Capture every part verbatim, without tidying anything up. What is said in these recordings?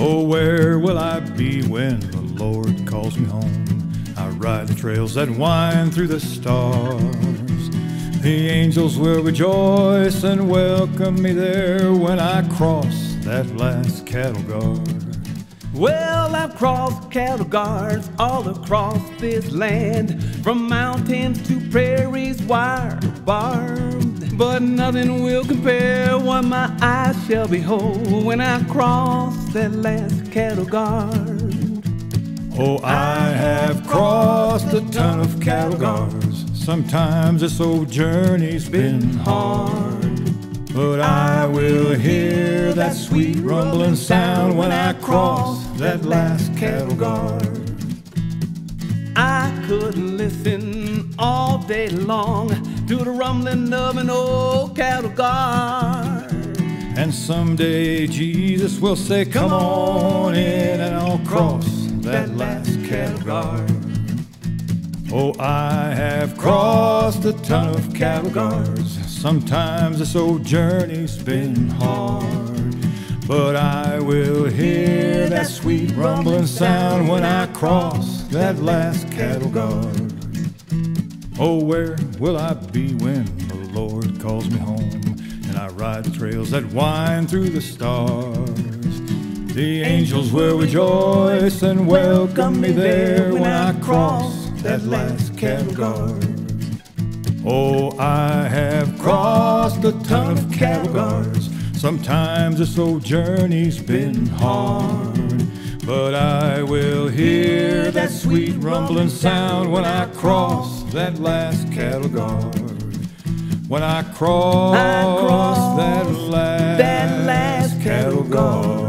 Oh, where will I be when the Lord calls me home? I ride the trails that wind through the stars. The angels will rejoice and welcome me there when I cross that last cattle guard. Well, I've crossed cattle guards all across this land, from mountains to prairies wire barbed, but nothing will compare what my eyes shall behold when I cross that last cattle guard. Oh, I have crossed a ton of cattle guards. Sometimes this old journey's been hard, but I will hear that sweet rumbling sound when I cross that last cattle guard. I could listen all day long to the rumbling of an old cattle guard. And someday Jesus will say, come on in and I'll cross that last cattle guard. Oh, I have crossed a ton of cattle guards. Sometimes this old journey's been hard, but I will hear that sweet rumbling sound when I cross that last cattle guard. Oh, where will I be when the Lord calls me home and I ride the trails that wind through the stars? The angels will rejoice and welcome me there when I cross that last cattle guard. Oh, I have crossed a ton of cattle guards. Sometimes this old journey's been hard, but I will hear that sweet rumbling sound when I cross that last cattle guard. When I cross, I cross that last, that last cattle guard.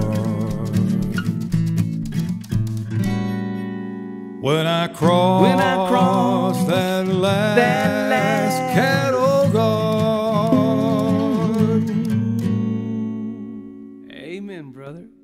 When I cross, when I cross that last, that last cattle guard. Amen, brother.